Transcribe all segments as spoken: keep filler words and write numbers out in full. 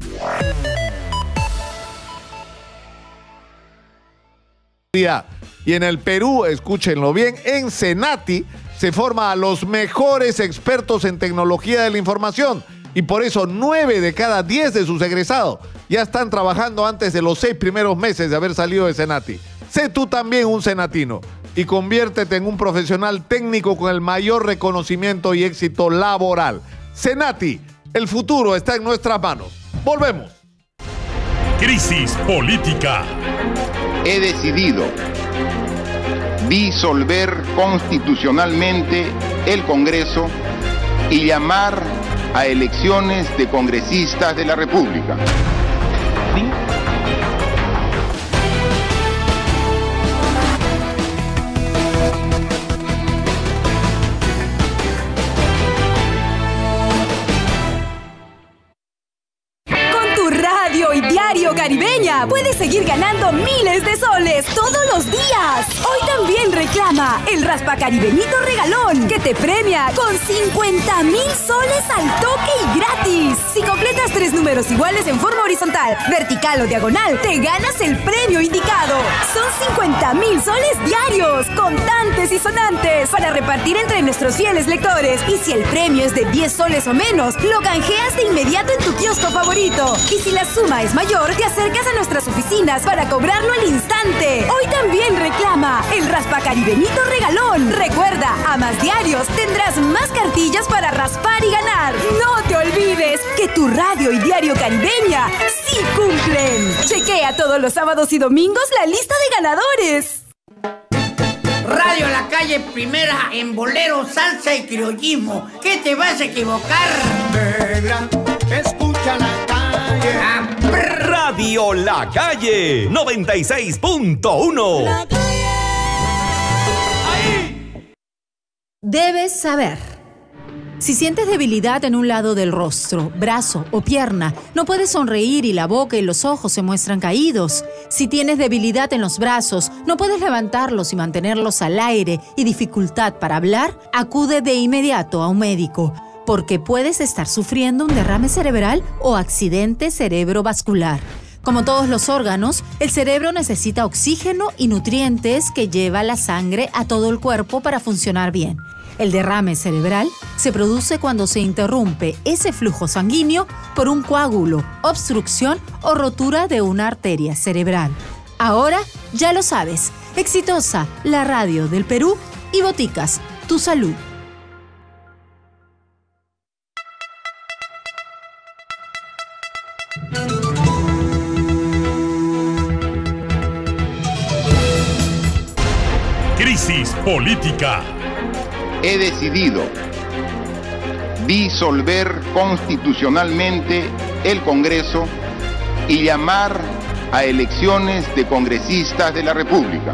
Y en el Perú, escúchenlo bien, en Senati se forma a los mejores expertos en tecnología de la información. Y por eso nueve de cada diez de sus egresados ya están trabajando antes de los seis primeros meses de haber salido de Senati. Sé tú también un senatino y conviértete en un profesional técnico con el mayor reconocimiento y éxito laboral. Senati, el futuro está en nuestras manos. Volvemos. Crisis política. He decidido disolver constitucionalmente el Congreso y llamar a elecciones de congresistas de la República. ¿Sí? Diario Caribeña, puedes seguir ganando miles de soles todos los días. Hoy también reclama el Raspa Caribeñito Regalón, que te premia con cincuenta mil soles al toque y gratis. Si completas tres números iguales en forma horizontal, vertical o diagonal, te ganas el premio indicado. Son cincuenta mil soles diarios, contantes y sonantes, para repartir entre nuestros fieles lectores. Y si el premio es de diez soles o menos, lo canjeas de inmediato en tu kiosco favorito. Y si la suma es mayor, te acercas a nuestras oficinas para cobrarlo al instante. Hoy también reclama el Raspa Caribeñito Regalón. Recuerda, a más diarios tendrás más cartillas para raspar y ganar. No te olvides que tu radio y Diario Caribeña sí cumplen. Chequea todos los sábados y domingos la lista de ganadores. Radio La Calle, primera en bolero, salsa y criollismo. ¿Qué te vas a equivocar? Negra, escucha la calle. Ah, Radio La Calle noventa y seis punto uno. La calle. Ahí. Debes saber. Si sientes debilidad en un lado del rostro, brazo o pierna, no puedes sonreír y la boca y los ojos se muestran caídos. Si tienes debilidad en los brazos, no puedes levantarlos y mantenerlos al aire y dificultad para hablar, acude de inmediato a un médico, porque puedes estar sufriendo un derrame cerebral o accidente cerebrovascular. Como todos los órganos, el cerebro necesita oxígeno y nutrientes que lleva la sangre a todo el cuerpo para funcionar bien. El derrame cerebral se produce cuando se interrumpe ese flujo sanguíneo por un coágulo, obstrucción o rotura de una arteria cerebral. Ahora ya lo sabes. Exitosa, la radio del Perú y Boticas, tu salud. Crisis política. He decidido disolver constitucionalmente el Congreso y llamar a elecciones de congresistas de la República.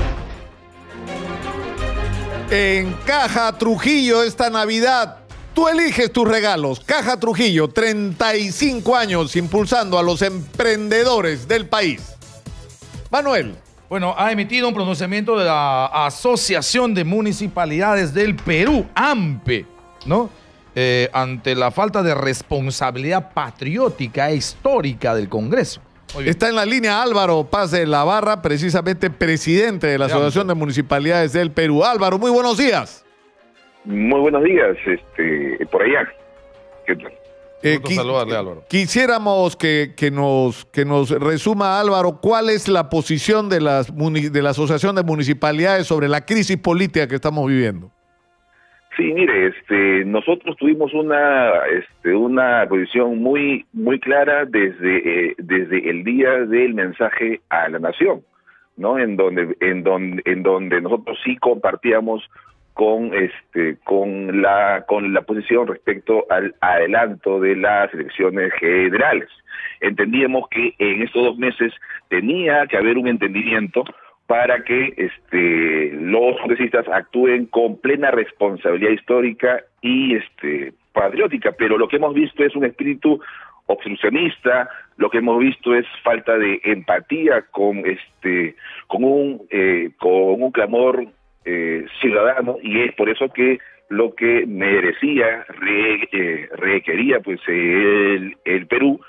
En Caja Trujillo esta Navidad, tú eliges tus regalos. Caja Trujillo, treinta y cinco años impulsando a los emprendedores del país. Manuel. Bueno, ha emitido un pronunciamiento de la Asociación de Municipalidades del Perú, A M P E, ¿no? Eh, ante la falta de responsabilidad patriótica e histórica del Congreso. Está en la línea Álvaro Paz de la Barra, precisamente presidente de la Asociación de Municipalidades del Perú. Álvaro, muy buenos días. Muy buenos días, este, por allá. ¿Qué tal? Eh, qui saludarle, Álvaro. Quisiéramos que, que, nos, que nos resuma, Álvaro, cuál es la posición de, las de la Asociación de Municipalidades sobre la crisis política que estamos viviendo. Sí, mire, este, nosotros tuvimos una, este, una posición muy, muy clara desde, eh, desde el día del mensaje a la nación, ¿no? En donde, en donde, en donde nosotros sí compartíamos con este con la con la posición respecto al adelanto de las elecciones generales. Entendíamos que en estos dos meses tenía que haber un entendimiento para que este los congresistas actúen con plena responsabilidad histórica y este patriótica, pero lo que hemos visto es un espíritu obstruccionista, lo que hemos visto es falta de empatía con este con un eh, con un clamor Eh, ciudadano, y es por eso que lo que merecía, re, eh, requería pues el, el Perú era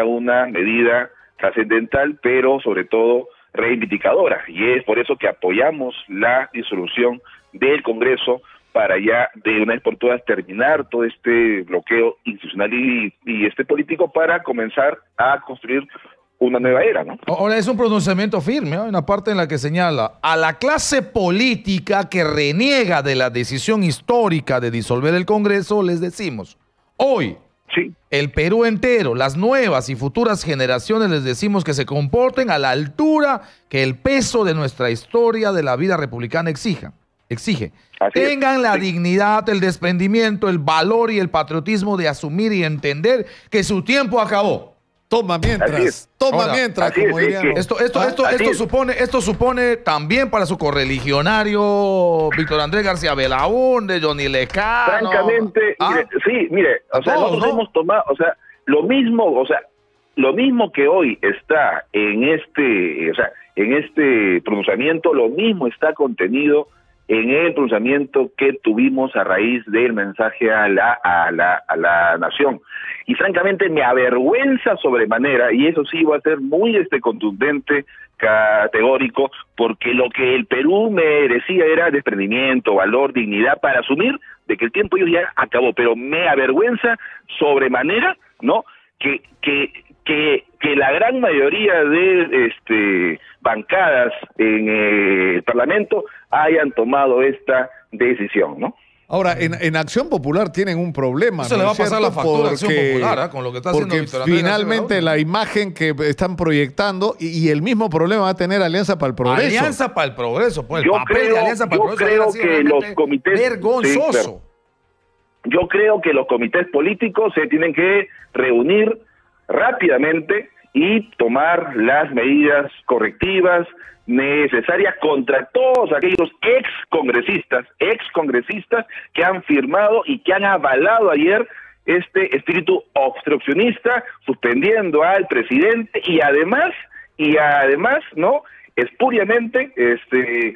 era una medida trascendental, pero sobre todo reivindicadora, y es por eso que apoyamos la disolución del Congreso para ya de una vez por todas terminar todo este bloqueo institucional y, y este político para comenzar a construir una nueva era, ¿no? Ahora es un pronunciamiento firme, ¿no? Hay una parte en la que señala a la clase política que reniega de la decisión histórica de disolver el Congreso, les decimos, hoy, sí, el Perú entero, las nuevas y futuras generaciones les decimos que se comporten a la altura que el peso de nuestra historia de la vida republicana exija, exige. Así Tengan es. la Sí. dignidad, el desprendimiento, el valor y el patriotismo de asumir y entender que su tiempo acabó. Toma Así mientras, es. toma Ahora, mientras, así como es, es diríamos. que- Esto, esto, Ah, esto, así esto es. supone, esto supone también para su correligionario Víctor Andrés García Belaúnde, Johnny Lecano. Francamente, ¿Ah? mire, sí, mire, o A sea, todos, nosotros ¿no? hemos tomado, o sea, lo mismo, o sea, lo mismo que hoy está en este, o sea, en este pronunciamiento, lo mismo está contenido en el pronunciamiento que tuvimos a raíz del mensaje a la, a la, a la nación. Y francamente me avergüenza sobremanera, y eso sí va a ser muy este contundente, categórico, porque lo que el Perú merecía era desprendimiento, valor, dignidad para asumir de que el tiempo ellos ya acabó, pero me avergüenza sobremanera, ¿no? Que, que, que, que la gran mayoría de este bancadas en eh, el Parlamento hayan tomado esta decisión, ¿no? Ahora, en, en Acción Popular tienen un problema. No se le ¿no va es a pasar cierto? la factura a Acción Porque- Popular, ¿ah? Con lo que está haciendo porque Víctor Andrés García finalmente Belaúnde. la imagen que están proyectando y, y el mismo problema va a tener Alianza para el Progreso. Alianza para el Progreso, pues el Yo papel creo- de Alianza para el yo Progreso creo hubiera sido que realmente los comités- vergonzoso. sí, claro. Yo creo que los comités políticos se tienen que reunir rápidamente y tomar las medidas correctivas necesarias contra todos aquellos ex congresistas, ex congresistas que han firmado y que han avalado ayer este espíritu obstruccionista, suspendiendo al presidente y además, y además, ¿no? espuriamente, este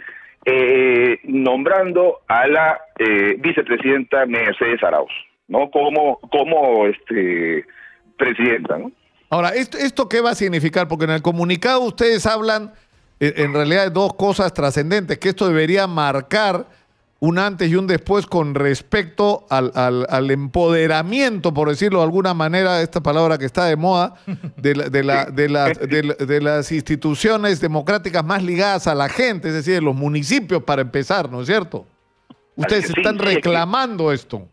eh, nombrando a la eh, vicepresidenta Mercedes Arauz, ¿no? Como, como este presidenta, ¿no? Ahora, ¿esto, ¿esto qué va a significar? Porque en el comunicado ustedes hablan eh, en realidad de dos cosas trascendentes, que esto debería marcar un antes y un después con respecto al, al, al empoderamiento, por decirlo de alguna manera, esta palabra que está de moda, de, la, de, la, de, la, de, la, de las instituciones democráticas más ligadas a la gente, es decir, de los municipios para empezar, ¿no es cierto? Ustedes Sí, están sí, es que- reclamando esto.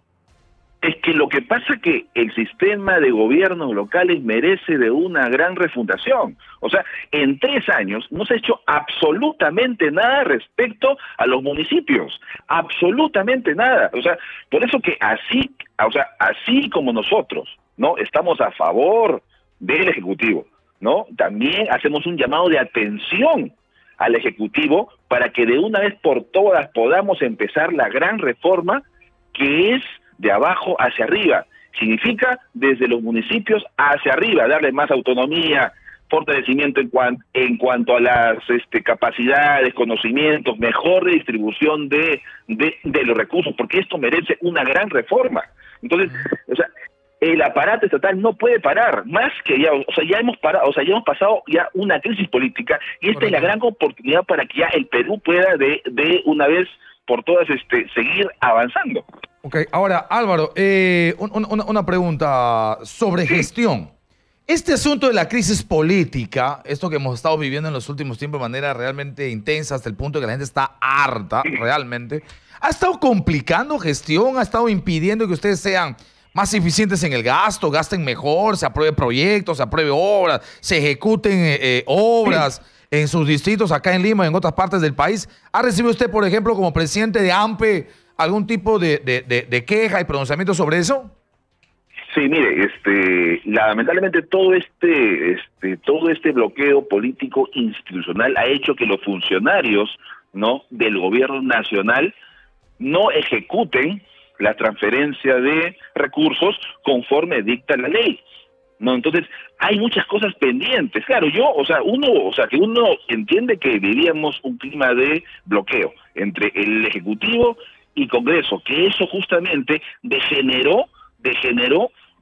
Es que lo que pasa es que el sistema de gobiernos locales merece de una gran refundación. O sea, en tres años no se ha hecho absolutamente nada respecto a los municipios. Absolutamente nada. O sea, por eso que así, o sea, así como nosotros, ¿no? Estamos a favor del Ejecutivo, ¿no? También hacemos un llamado de atención al Ejecutivo para que de una vez por todas podamos empezar la gran reforma que es de abajo hacia arriba. Significa desde los municipios hacia arriba, darle más autonomía, fortalecimiento en, cuan, en cuanto a las este, capacidades, conocimientos, mejor distribución de, de, de los recursos, porque esto merece una gran reforma. Entonces, o sea, el aparato estatal no puede parar, más que ya, o sea, ya hemos parado, o sea, ya hemos pasado ya una crisis política, y esta es la gran oportunidad para que ya el Perú pueda de, de una vez por todas este, seguir avanzando. Ok, ahora Álvaro, eh, un- un- una, una pregunta sobre gestión. Este asunto de la crisis política, esto que hemos estado viviendo en los últimos tiempos de manera realmente intensa hasta el punto de que la gente está harta realmente, ¿ha estado complicando gestión? ¿Ha estado impidiendo que ustedes sean más eficientes en el gasto, gasten mejor, se aprueben proyectos, se aprueben obras, se ejecuten eh, eh, obras en sus distritos acá en Lima y en otras partes del país? ¿Ha recibido usted, por ejemplo, como presidente de A M P E, algún tipo de, de, de, de queja y pronunciamiento sobre eso? Sí, mire, este, lamentablemente todo este, este, todo este bloqueo político institucional ha hecho que los funcionarios, ¿no?, del gobierno nacional no ejecuten la transferencia de recursos conforme dicta la ley, ¿no? Entonces, hay muchas cosas pendientes. Claro, yo, o sea, uno, o sea, que uno entiende que vivíamos un clima de bloqueo entre el Ejecutivo y Congreso, que eso justamente degeneró, degeneró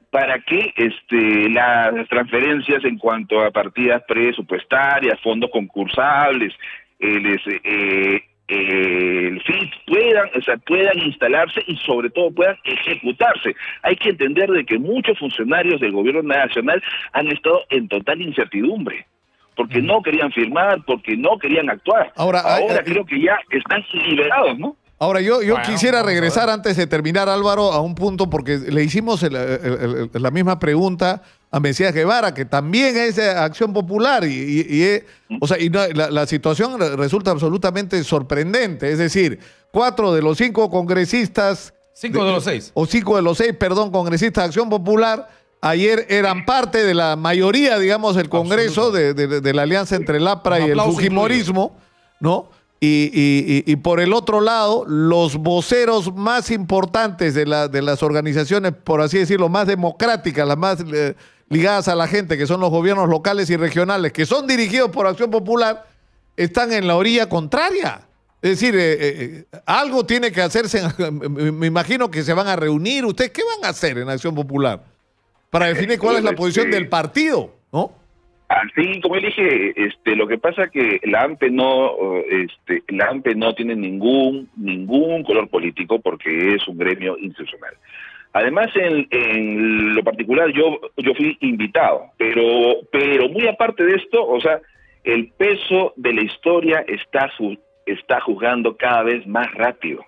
para que este, las transferencias en cuanto a partidas presupuestarias, fondos concursables, el, eh, eh, el F I T puedan, o sea, puedan instalarse y sobre todo puedan ejecutarse. Hay que entender de que muchos funcionarios del gobierno nacional han estado en total incertidumbre, porque no querían firmar, porque no querían actuar. Ahora, Ahora hay, creo que ya están liberados, ¿no? Ahora, yo, yo bueno, quisiera regresar antes de terminar, Álvaro, a un punto, porque le hicimos el, el, el, la misma pregunta a Mesías Guevara, que también es Acción Popular, y, y, y es, o sea, y no, la, la situación resulta absolutamente sorprendente. Es decir, cuatro de los cinco congresistas... Cinco de, de los seis. O cinco de los seis, perdón, congresistas de Acción Popular, ayer eran parte de la mayoría, digamos, del Congreso, de, de, de la alianza entre el A P R A y el Fujimorismo, ¿no? Y, y, y por el otro lado, los voceros más importantes de, la, de las organizaciones, por así decirlo, más democráticas, las más eh, ligadas a la gente, que son los gobiernos locales y regionales, que son dirigidos por Acción Popular, están en la orilla contraria. Es decir, eh, eh, algo tiene que hacerse, me imagino que se van a reunir. ¿Ustedes qué van a hacer en Acción Popular para definir cuál es la posición del partido, no? Así como dije, este, lo que pasa que la A M P no, este, la A M P no tiene ningún ningún color político porque es un gremio institucional. Además, en, en lo particular, yo yo fui invitado, pero pero muy aparte de esto, o sea, el peso de la historia está está juzgando cada vez más rápido.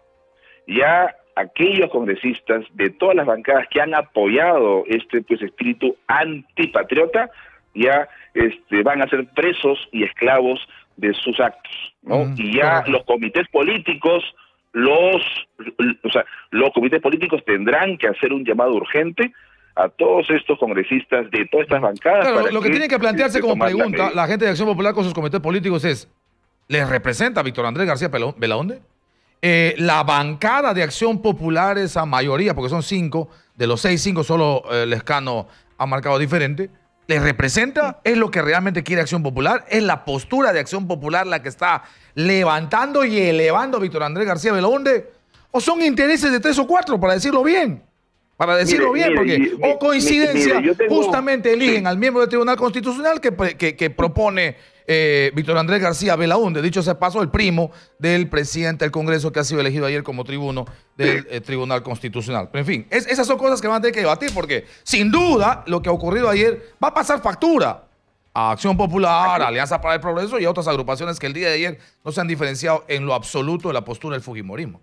Ya aquellos congresistas de todas las bancadas que han apoyado este pues espíritu antipatriota ya este, van a ser presos y esclavos de sus actos, ¿no? Mm, y ya claro. Los comités políticos, los, o sea, los comités políticos tendrán que hacer un llamado urgente a todos estos congresistas de todas estas bancadas. Claro, lo que, que tiene que plantearse como pregunta la, la gente de Acción Popular con sus comités políticos es, ¿les representa Víctor Andrés García Belaúnde? Eh, la bancada de Acción Popular, esa mayoría, porque son cinco, de los seis, cinco, solo eh, Lescano ha marcado diferente. ¿Les representa? ¿Es lo que realmente quiere Acción Popular? ¿Es la postura de Acción Popular la que está levantando y elevando a Víctor Andrés García Belaúnde? ¿O son intereses de tres o cuatro, para decirlo bien? Para decirlo mire, bien, mire, porque mire, o coincidencia, mire, tengo... justamente eligen al miembro del Tribunal Constitucional que, que, que propone eh, Víctor Andrés García Belaúnde, dicho sea paso, el primo del presidente del Congreso que ha sido elegido ayer como tribuno del eh, Tribunal Constitucional. Pero en fin, es, esas son cosas que van a tener que debatir porque sin duda lo que ha ocurrido ayer va a pasar factura a Acción Popular, a Alianza para el Progreso y a otras agrupaciones que el día de ayer no se han diferenciado en lo absoluto de la postura del fujimorismo.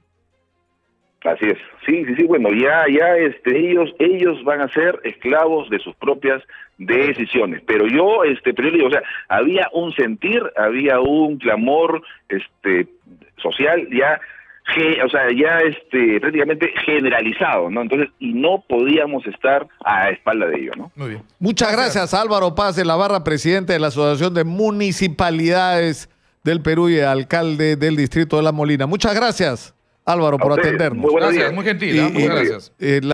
Así es, sí, sí, sí, bueno, ya, ya, este, ellos, ellos van a ser esclavos de sus propias decisiones, pero yo, este, pero yo digo, o sea, había un sentir, había un clamor, este, social, ya, ge, o sea, ya, este, prácticamente generalizado, ¿no? Entonces, y no podíamos estar a espalda de ello, ¿no? Muy bien. Muchas gracias, Álvaro Paz de la Barra, presidente de la Asociación de Municipalidades del Perú y alcalde del Distrito de La Molina. Muchas gracias, Álvaro, por atendernos. Muy gracias, muy gentil, ¿eh? Muchas gracias. Eh, la